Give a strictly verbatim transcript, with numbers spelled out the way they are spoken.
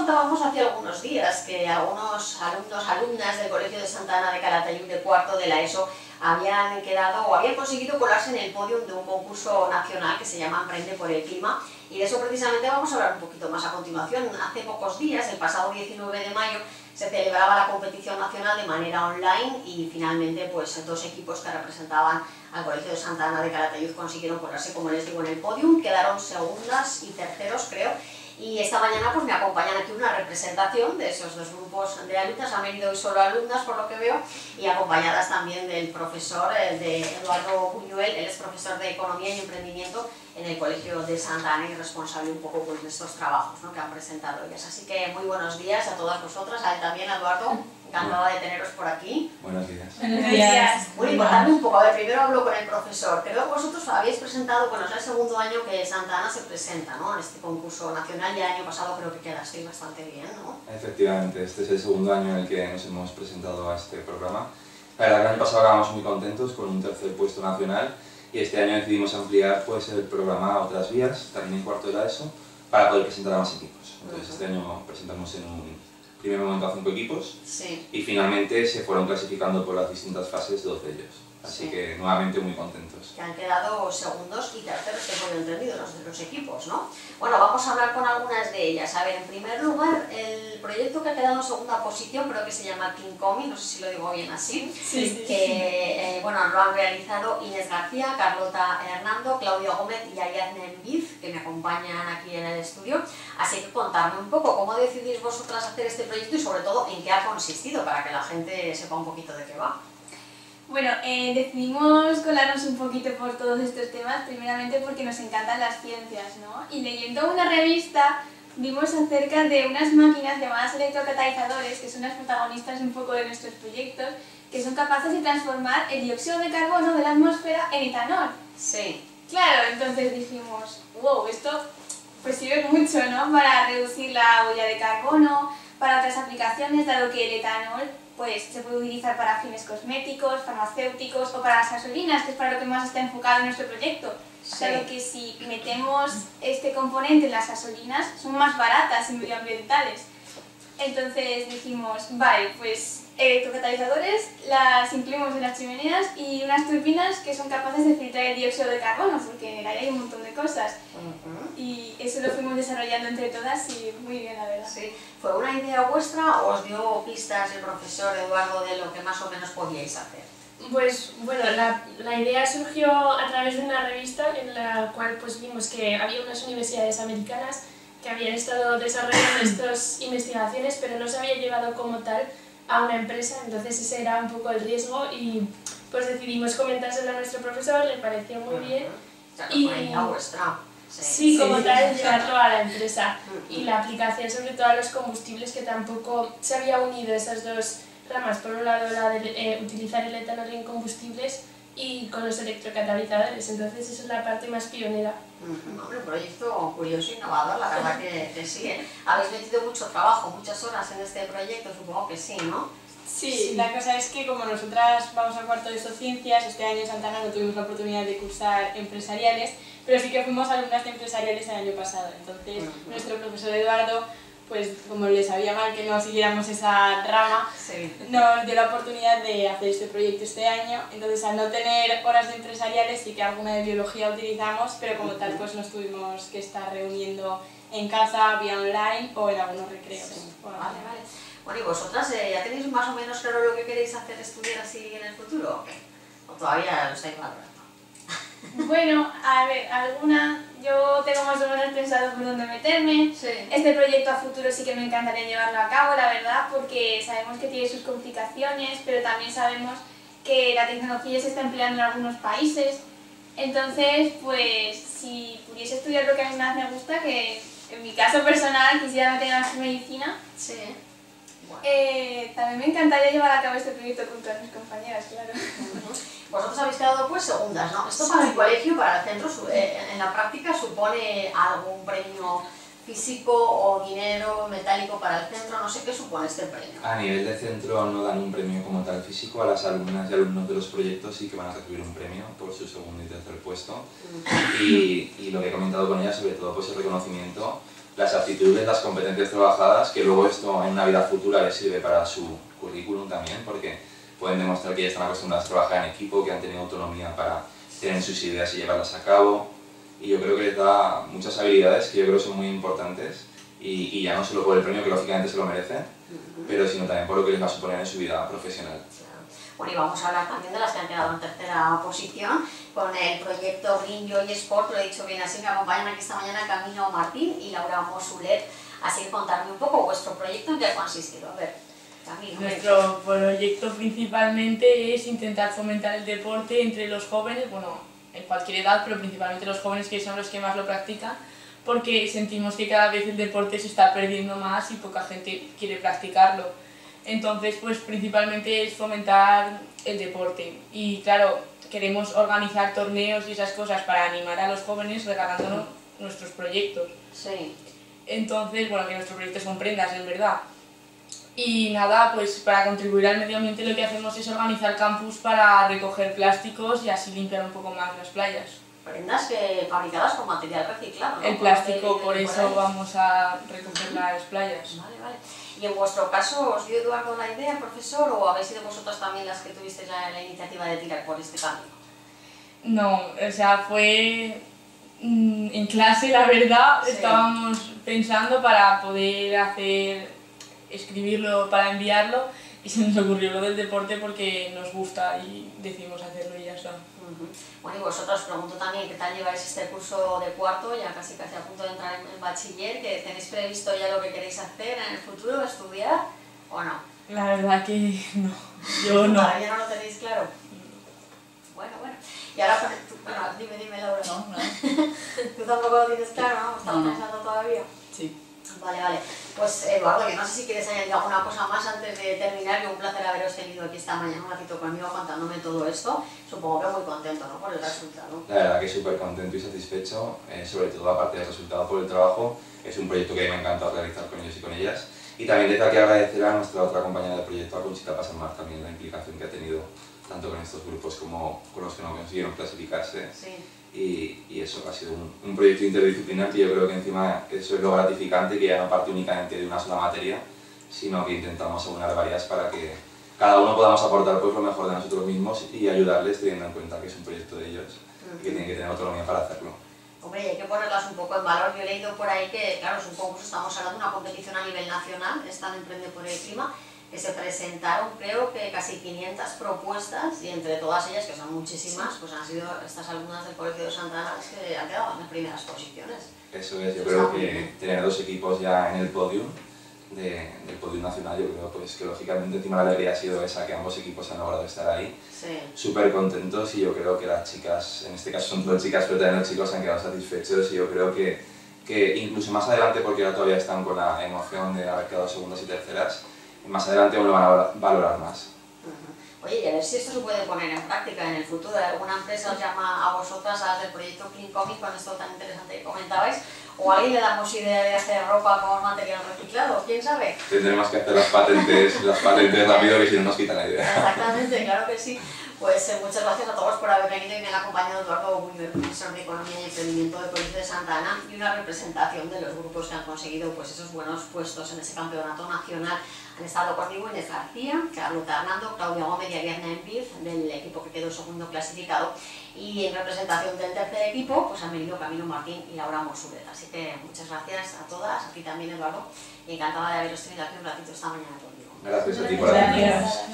contábamos hace algunos días que algunos alumnos, alumnas del Colegio de Santa Ana de Calatayud de cuarto de la ESO habían quedado o habían conseguido colarse en el podium de un concurso nacional que se llama Emprende por el Clima, y de eso precisamente vamos a hablar un poquito más a continuación. Hace pocos días, el pasado diecinueve de mayo, se celebraba la competición nacional de manera online y finalmente pues dos equipos que representaban al Colegio de Santa Ana de Calatayud consiguieron colarse, como les digo, en el podium, quedaron segundas y terceros, creo. Y esta mañana pues me acompañan aquí una representación de esos dos grupos de alumnas, han venido hoy solo alumnas por lo que veo, y acompañadas también del profesor, de Eduardo Buñuel. Él es profesor de Economía y Emprendimiento en el Colegio de Santa Ana y responsable un poco pues, de estos trabajos, ¿no?, que han presentado ellas. Así que muy buenos días a todas vosotras, a él también, Eduardo, encantada de teneros por aquí. Buenos días. Buenos días. Muy importante un poco, a ver, primero hablo con el profesor. Creo que vosotros habéis presentado, bueno, es el segundo año que Santa Ana se presenta, ¿no?, en este concurso nacional, y el año pasado creo que quedasteis bastante bien, ¿no? Efectivamente, este es el segundo año en el que nos hemos presentado a este programa. La verdad que el año pasado acabamos muy contentos con un tercer puesto nacional, y este año decidimos ampliar pues, el programa a otras vías, también en cuarto de la ESO, para poder presentar a más equipos. Entonces uh-huh. este año presentamos en un primer momento a cinco equipos, sí. y finalmente se fueron clasificando por las distintas fases dos de ellos. Así sí. que nuevamente muy contentos. Que han quedado segundos y terceros, que hemos entendido, los de los equipos, ¿no? Bueno, vamos a hablar con algunas de ellas. A ver, en primer lugar, el proyecto que ha quedado en segunda posición, creo que se llama Kinkomi, no sé si lo digo bien así, sí, que eh, bueno, lo han realizado Inés García, Carlota Hernando, Claudio Gómez y Ariadne Enviz, que me acompañan aquí en el estudio. Así que contadme un poco cómo decidís vosotras hacer este proyecto y sobre todo en qué ha consistido, para que la gente sepa un poquito de qué va. Bueno, eh, decidimos colarnos un poquito por todos estos temas, primeramente porque nos encantan las ciencias, ¿no? Y leyendo una revista vimos acerca de unas máquinas llamadas electrocatalizadores, que son las protagonistas un poco de nuestros proyectos, que son capaces de transformar el dióxido de carbono de la atmósfera en etanol. Sí. Claro, entonces dijimos, wow, esto pues sirve mucho, ¿no?, para reducir la huella de carbono, para otras aplicaciones, dado que el etanol pues se puede utilizar para fines cosméticos, farmacéuticos o para las gasolinas, que es para lo que más está enfocado en nuestro proyecto. Sí. Claro que si metemos este componente en las gasolinas, son más baratas y medioambientales. Entonces dijimos, vale, pues electrocatalizadores las incluimos en las chimeneas y unas turbinas que son capaces de filtrar el dióxido de carbono, porque en el aire hay un montón de cosas. Uh-huh. Y eso lo fuimos desarrollando entre todas y muy bien, la verdad. Sí. ¿Fue una idea vuestra o os dio pistas el profesor Eduardo de lo que más o menos podíais hacer? Pues bueno, la, la idea surgió a través de una revista en la cual pues vimos que había unas universidades americanas que habían estado desarrollando estas investigaciones, pero no se había llevado como tal a una empresa, entonces ese era un poco el riesgo y pues decidimos comentárselo a nuestro profesor, le pareció muy bien. O sea, que fue idea vuestra. Sí, sí, como sí, tal, llevarlo a la empresa. Y la aplicación sobre todo a los combustibles, que tampoco se había unido esas dos ramas. Por un lado, la de eh, utilizar el etanol en combustibles y con los electrocatalizadores, entonces esa es la parte más pionera. Uh-huh. Hombre, un proyecto curioso e innovador, la verdad que, que sí, ¿eh? Habéis metido mucho trabajo, muchas horas en este proyecto, supongo que sí, ¿no? Sí, sí, la cosa es que como nosotras vamos a cuarto de Sociociencias, este año en Santa Ana no tuvimos la oportunidad de cursar empresariales, pero sí que fuimos alumnas de empresariales el año pasado, entonces uh-huh. nuestro profesor Eduardo, pues como le sabía mal que no siguiéramos esa rama, sí. nos dio la oportunidad de hacer este proyecto este año. Entonces, al no tener horas de empresariales, sí que alguna de biología utilizamos, pero como tal pues nos tuvimos que estar reuniendo en casa, vía online o en algunos recreos. Sí. Bueno, vale, vale. Bueno, ¿y vosotras eh, ya tenéis más o menos claro lo que queréis hacer, estudiar así en el futuro? ¿O todavía lo estáis valorando? Bueno, a ver, alguna, yo tengo más o menos pensado por dónde meterme. Sí. Este proyecto a futuro sí que me encantaría llevarlo a cabo, la verdad, porque sabemos que tiene sus complicaciones, pero también sabemos que la tecnología se está empleando en algunos países. Entonces, pues, si pudiese estudiar lo que a mí más me gusta, que en mi caso personal quisiera meterme en medicina, sí. Bueno. eh, también me encantaría llevar a cabo este proyecto con todas mis compañeras, claro. Vosotros habéis quedado pues segundas, ¿no? Esto para el colegio, para el centro, eh, en la práctica supone algún premio físico o dinero metálico para el centro, no sé qué supone este premio. A nivel de centro no dan un premio como tal físico, a las alumnas y alumnos de los proyectos sí que van a recibir un premio por su segundo y tercer puesto. Uh-huh. y, y lo que he comentado con ellas, sobre todo pues el reconocimiento las aptitudes, las competencias trabajadas, que luego esto en una vida futura les sirve para su currículum también, porque pueden demostrar que ya están acostumbrados a trabajar en equipo, que han tenido autonomía para tener sus ideas y llevarlas a cabo, y yo creo que les da muchas habilidades que yo creo son muy importantes, y, y ya no solo por el premio, que lógicamente se lo merecen, uh-huh. pero sino también por lo que les va a suponer en su vida profesional. Bueno, y vamos a hablar también de las que han quedado en tercera posición, con el proyecto Green Joy Sport, lo he dicho bien así, me acompañan aquí esta mañana Camino Martín y Laura Mosulet, así que contarme un poco vuestro proyecto, ¿en qué ha consistido? A ver, Camino. Nuestro proyecto principalmente es intentar fomentar el deporte entre los jóvenes, bueno, en cualquier edad, pero principalmente los jóvenes, que son los que más lo practican, porque sentimos que cada vez el deporte se está perdiendo más y poca gente quiere practicarlo. Entonces, pues principalmente es fomentar el deporte y claro, queremos organizar torneos y esas cosas para animar a los jóvenes regalándonos nuestros proyectos. Sí. Entonces, bueno, que nuestros proyectos son prendas, en verdad. Y nada, pues para contribuir al medio ambiente lo que hacemos es organizar campus para recoger plásticos y así limpiar un poco más las playas. Prendas que fabricadas con material reciclado, ¿no? El plástico, por eso vamos a recoger las playas. Vale, vale. ¿Y en vuestro caso os dio Eduardo la idea, profesor, o habéis sido vosotras también las que tuvisteis la, la iniciativa de tirar por este camino? No, o sea, fue mmm, en clase, la verdad, sí. Estábamos pensando para poder hacer, escribirlo para enviarlo y se nos ocurrió lo del deporte porque nos gusta y decidimos hacerlo y ya está. Uh-huh. Bueno, y vosotros os pregunto también qué tal lleváis este curso de cuarto, ya casi casi a punto de entrar en, en bachiller, que tenéis previsto ya lo que queréis hacer en el futuro, estudiar o no? La verdad que no, yo no. ¿Todavía no lo tenéis claro? Bueno, bueno. Y ahora, tú, bueno, dime, dime Laura. No, no. ¿Tú tampoco lo tienes claro, no? ¿Estás no, no. pensando todavía? Sí. Vale, vale. Pues Eduardo, yo no sé si quieres añadir alguna cosa más antes de terminar, que un placer haberos tenido aquí esta mañana un ratito conmigo contándome todo esto. Supongo que muy contento, ¿no?, por el resultado. La verdad que súper contento y satisfecho, eh, sobre todo aparte del resultado por el trabajo. Es un proyecto que me ha encantado realizar con ellos y con ellas. Y también desde aquí agradecer a nuestra otra compañera de proyecto, a Conchita Pasamar, también la implicación que ha tenido tanto con estos grupos como con los que no consiguieron clasificarse. Sí. Y, y eso ha sido un, un proyecto interdisciplinar que yo creo que encima eso es lo gratificante, que ya no parte únicamente de una sola materia, sino que intentamos aunar varias para que cada uno podamos aportar pues, lo mejor de nosotros mismos y ayudarles teniendo en cuenta que es un proyecto de ellos uh-huh. y que tienen que tener autonomía para hacerlo. Hombre, y hay que ponerlas un poco en valor. Yo he leído por ahí que, claro, es un concurso, estamos hablando de una competición a nivel nacional, están Emprende por el Clima, que se presentaron creo que casi quinientas propuestas y entre todas ellas, que son muchísimas, pues han sido estas alumnas del Colegio de Santa Ana que han quedado en las primeras posiciones. Eso es, yo creo que tener dos equipos ya en el podium, de, del podium nacional, yo creo pues, que lógicamente encima la alegría ha sido esa, que ambos equipos han logrado estar ahí. Sí. Súper contentos y yo creo que las chicas, en este caso son todas chicas, pero también los chicos han quedado satisfechos y yo creo que, que incluso más adelante, porque ahora todavía están con la emoción de haber quedado segundas y terceras, más adelante aún lo van a valorar más. Uh-huh. Oye, y a ver si esto se puede poner en práctica en el futuro. ¿Alguna empresa os llama a vosotras, a las del proyecto Clean Comic, con esto tan interesante que comentabais? ¿O a alguien le damos idea de hacer ropa con material reciclado? ¿Quién sabe? Tendremos que hacer las patentes, las patentes rápido, que si no nos quitan la idea. Exactamente, claro que sí. Pues eh, muchas gracias a todos por haber venido y me han acompañado Eduardo Buñuel, profesor de Economía y Emprendimiento del Colegio de Santa Ana, y una representación de los grupos que han conseguido pues, esos buenos puestos en ese campeonato nacional. Han estado conmigo Inés García, Carlota Hernando, Claudia Gómez y Ariadna Enviz, del equipo que quedó segundo clasificado. Y en representación del tercer equipo, pues han venido Camino Martín y Laura Mosulet. Así que muchas gracias a todas, a ti también Eduardo, y encantada de haberos tenido aquí un ratito esta mañana conmigo. Gracias a ti por la